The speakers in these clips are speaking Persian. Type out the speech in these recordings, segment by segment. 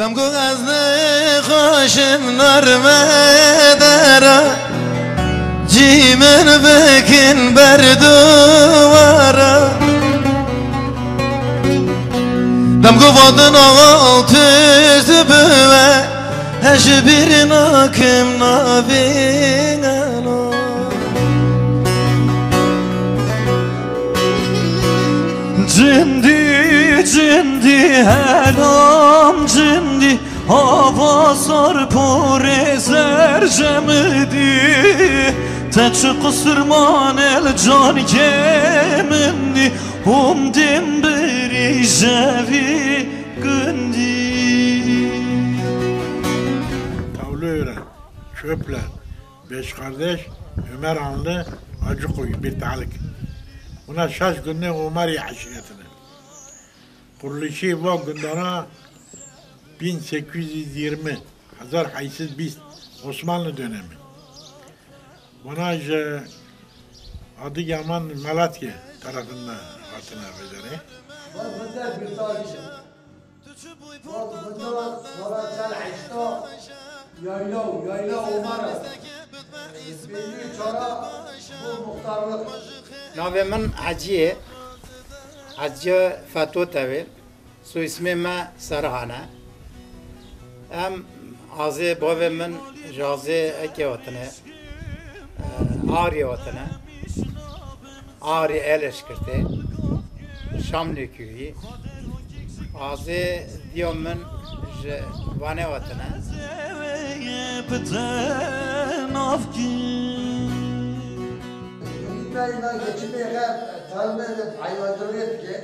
دم گو از نخوشم نرمدارا جیمن بکن بردوارا دم گو وادن آقا تست بوه هش بیرنا کم نابینانا جندی هلام جندی هوا سر پر زرجمدی تچ قصرمان الجان کمندی هم دم بری جوی gündi. Tavlı öğren, çöpler, beş kardeş, Ömer Hanlı, Acıkoy bir talik. Buna şaş günde Umari aşiretine. Kuruluşu bu gündana 1820, Hazar Haysiz biz, Osmanlı dönemi. Buna Adıyaman Malatya tarafından vatına bedeni. Bunlar bir tarihi. Bunlar sonra çal işte yayla Umar'a. Belli çara bu muhtarlık. نام من حجیه حجی فتو تاوی سو اسم ما سرحانه ام آزه باو من جازه اکی وطنه آری وطنه آری الش کرده شام نکویی آزه دیو من وانه وطنه İbrahim'den geçimeye kadar tarım edip hayvancılık ettik.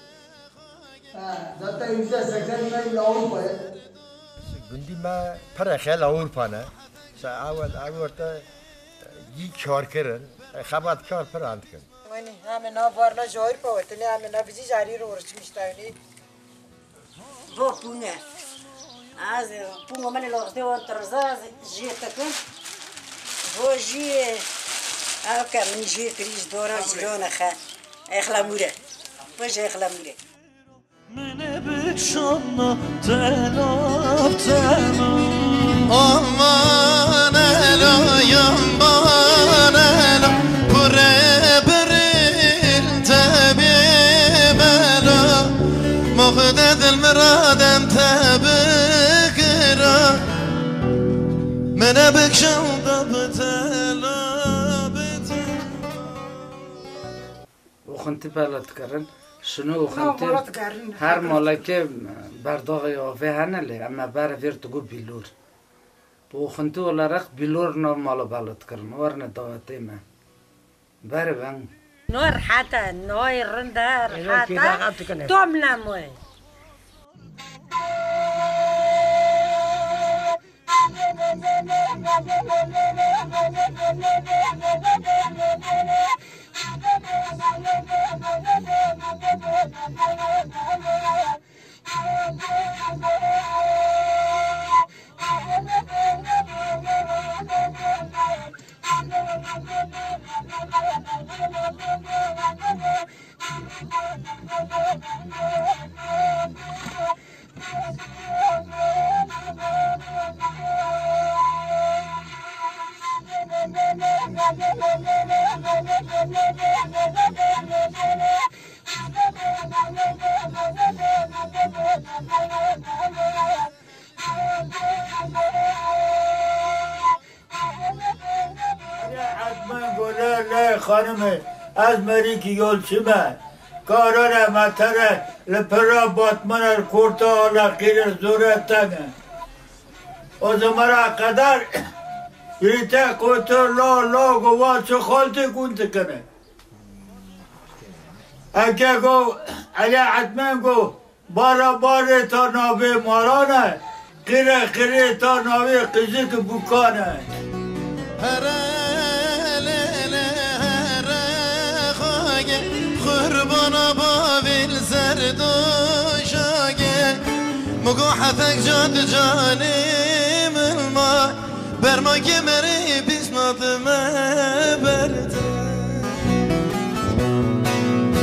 Zaten %80'den Avrupa'ya. Gündü ma para xel Avrupa'na. Eول تا یک کار کردن خبرت کار پرند کن. من همه نافرلا جایر پاوتنی همه نبیزی جاری رو ورچ میشتاینی. با پونه. از پونه من لغته و ترزا جیت کن. با جی آب من جی کریش دورا جیران خا. اخلاموره. باش اخلاموره. من بچنا تلاب تلاب آمان الایم بان الا پره برین تبی بلا مخدد المرادم تبکرا من بکشم دب تلاب وخنتی بلد کردن شنو وخنتی هر مالکه برداغ یافه هنله اما بر ویر تو گو بیلور وخنتی olarak بیلور نام مالو بلد کردن ورنه داوته من بره بان نور حتى نوي رندار حتى توم نموي خانم از مری که یول چمه کارانه مطره لپرا باتمنر کورتا لقیر زوره تنگه او زمرا قدر ریته کوتر لا گوه چه خالتی کنت کنه اگه گو علی حتمن گو بارا تا ناوی مارانه قیره تا ناوی قیزی که بکانه قربانا باویل زرد و شاگه مگو حتک جاد جانیم الما برما که مری بیسنات برده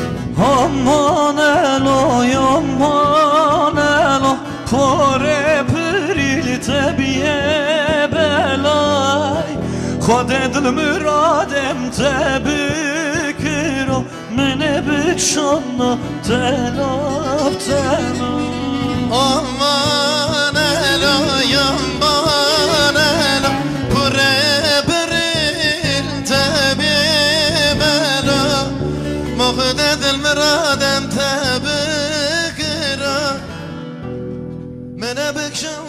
aman elo yaman elo pore خود دل مرادم تبکر من بکشان تلاب تلاب aman eloyam ban elo pure beril tabib elo مخدد المرادم تبكر من بكشم